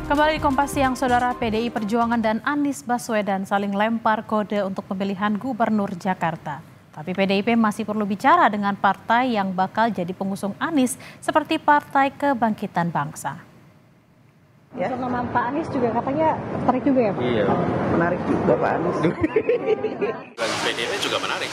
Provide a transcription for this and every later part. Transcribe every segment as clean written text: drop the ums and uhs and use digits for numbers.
Kembali di Kompas Siang, Saudara. PDI Perjuangan dan Anies Baswedan saling lempar kode untuk pemilihan Gubernur Jakarta. Tapi PDIP masih perlu bicara dengan partai yang bakal jadi pengusung Anies seperti Partai Kebangkitan Bangsa. Ya. Nama Pak Anies juga katanya tertarik juga ya Pak? Iya, menarik juga Pak Anies. PDIP juga menarik.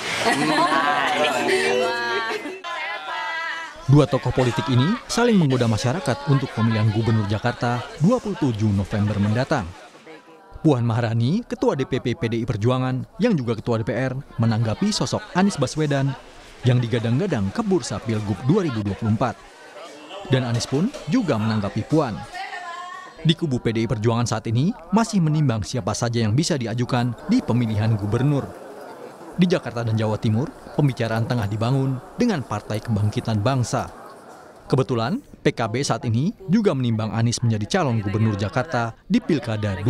Dua tokoh politik ini saling menggoda masyarakat untuk pemilihan Gubernur Jakarta 27 November mendatang. Puan Maharani, Ketua DPP PDI Perjuangan yang juga Ketua DPR, menanggapi sosok Anies Baswedan yang digadang-gadang ke bursa Pilgub 2024. Dan Anies pun juga menanggapi Puan. Di kubu PDI Perjuangan saat ini masih menimbang siapa saja yang bisa diajukan di pemilihan gubernur. Di Jakarta dan Jawa Timur, pembicaraan tengah dibangun dengan Partai Kebangkitan Bangsa. Kebetulan, PKB saat ini juga menimbang Anies menjadi calon gubernur Jakarta di Pilkada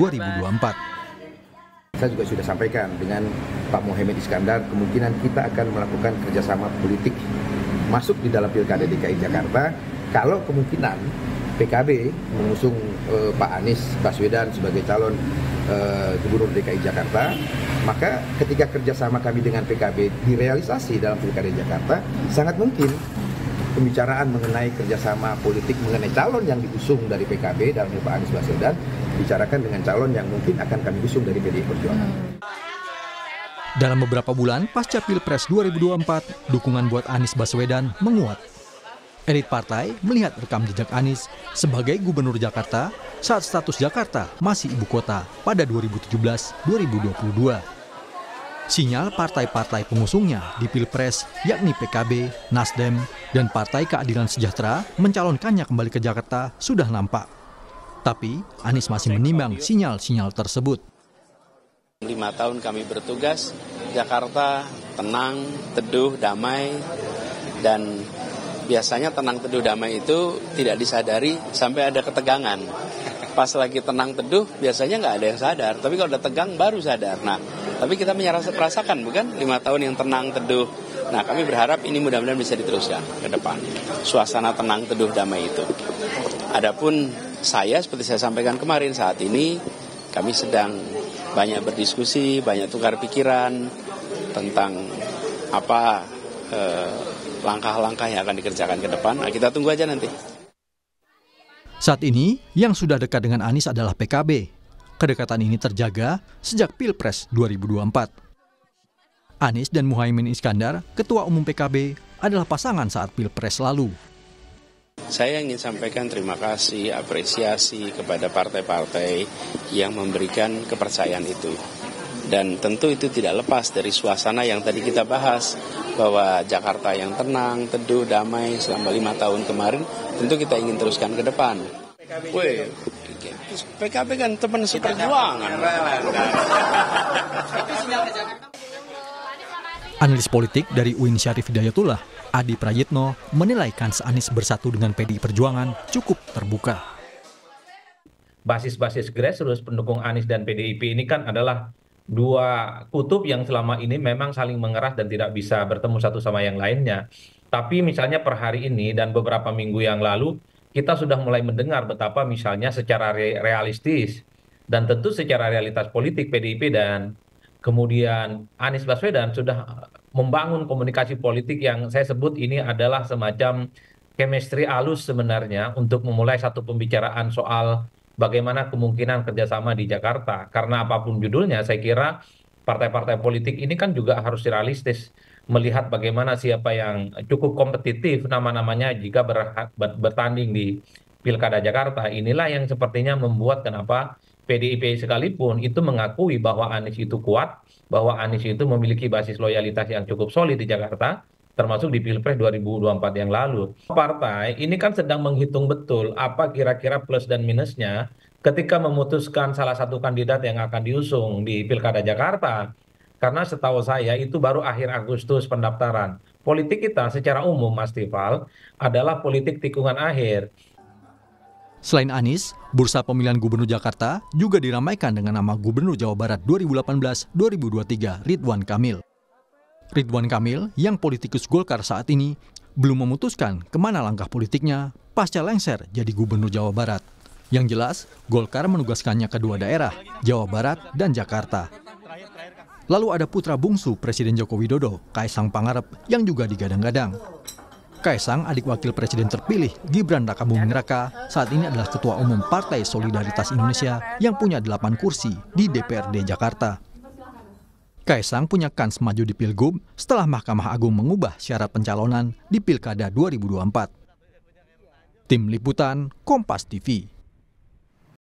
2024. Saya juga sudah sampaikan dengan Pak Muhaimin Iskandar, kemungkinan kita akan melakukan kerjasama politik masuk di dalam Pilkada DKI Jakarta. Kalau kemungkinan PKB mengusung Pak Anies Baswedan sebagai calon gubernur DKI Jakarta, maka ketika kerjasama kami dengan PKB direalisasi dalam Pilkada Jakarta, sangat mungkin pembicaraan mengenai kerjasama politik mengenai calon yang diusung dari PKB dalam Pak Anies Baswedan bicarakan dengan calon yang mungkin akan kami usung dari PDI Perjuangan. Dalam beberapa bulan pasca Pilpres 2024, dukungan buat Anies Baswedan menguat. Elit partai melihat rekam jejak Anies sebagai gubernur Jakarta saat status Jakarta masih ibu kota pada 2017-2022. Sinyal partai-partai pengusungnya di Pilpres yakni PKB, Nasdem, dan Partai Keadilan Sejahtera mencalonkannya kembali ke Jakarta sudah nampak. Tapi Anies masih menimbang sinyal-sinyal tersebut. 5 tahun kami bertugas, Jakarta tenang, teduh, damai, dan biasanya tenang, teduh, damai itu tidak disadari sampai ada ketegangan. Pas lagi tenang, teduh, biasanya nggak ada yang sadar. Tapi kalau udah tegang, baru sadar. Nah, tapi kita merasakan, bukan? 5 tahun yang tenang, teduh. Nah, kami berharap ini mudah-mudahan bisa diteruskan ke depan. Suasana tenang, teduh, damai itu. Adapun saya, seperti saya sampaikan kemarin, saat ini kami sedang banyak berdiskusi, banyak tukar pikiran tentang apa langkah-langkah yang akan dikerjakan ke depan. Nah, kita tunggu aja nanti. Saat ini, yang sudah dekat dengan Anies adalah PKB. Kedekatan ini terjaga sejak Pilpres 2024. Anies dan Muhaimin Iskandar, Ketua Umum PKB, adalah pasangan saat Pilpres lalu. Saya ingin sampaikan terima kasih, apresiasi kepada partai-partai yang memberikan kepercayaan itu. Dan tentu itu tidak lepas dari suasana yang tadi kita bahas, bahwa Jakarta yang tenang, teduh, damai selama 5 tahun kemarin, tentu kita ingin teruskan ke depan. Wih, PKB kan teman seperjuangan. Analis politik dari UIN Syarif Hidayatullah, Adi Prayitno, menilai kans Anies bersatu dengan PDI Perjuangan cukup terbuka. Basis-basis grassroots pendukung Anies dan PDIP ini kan adalah dua kutub yang selama ini memang saling mengeras dan tidak bisa bertemu satu sama yang lainnya. Tapi misalnya per hari ini dan beberapa minggu yang lalu, kita sudah mulai mendengar betapa misalnya secara realistis dan tentu secara realitas politik PDIP dan kemudian Anies Baswedan sudah membangun komunikasi politik yang saya sebut ini adalah semacam chemistry halus sebenarnya untuk memulai satu pembicaraan soal bagaimana kemungkinan kerjasama di Jakarta. Karena apapun judulnya, saya kira partai-partai politik ini kan juga harus realistis melihat bagaimana siapa yang cukup kompetitif nama-namanya jika bertanding di Pilkada Jakarta. Inilah yang sepertinya membuat kenapa PDIP sekalipun itu mengakui bahwa Anies itu kuat, bahwa Anies itu memiliki basis loyalitas yang cukup solid di Jakarta, termasuk di Pilpres 2024 yang lalu. Partai ini kan sedang menghitung betul apa kira-kira plus dan minusnya ketika memutuskan salah satu kandidat yang akan diusung di Pilkada Jakarta. Karena setahu saya itu baru akhir Agustus pendaftaran. Politik kita secara umum, Mas Tifal, adalah politik tikungan akhir. Selain Anies, bursa pemilihan Gubernur Jakarta juga diramaikan dengan nama Gubernur Jawa Barat 2018-2023 Ridwan Kamil. Ridwan Kamil yang politikus Golkar saat ini belum memutuskan kemana langkah politiknya pasca lengser jadi Gubernur Jawa Barat. Yang jelas, Golkar menugaskannya ke dua daerah, Jawa Barat dan Jakarta. Lalu ada putra bungsu Presiden Joko Widodo, Kaisang Pangarep, yang juga digadang-gadang. Kaisang, adik wakil presiden terpilih Gibran Rakabuming Raka, saat ini adalah Ketua Umum Partai Solidaritas Indonesia yang punya 8 kursi di DPRD Jakarta. Kaisang punya kans maju di Pilgub setelah Mahkamah Agung mengubah syarat pencalonan di Pilkada 2024. Tim Liputan, Kompas TV.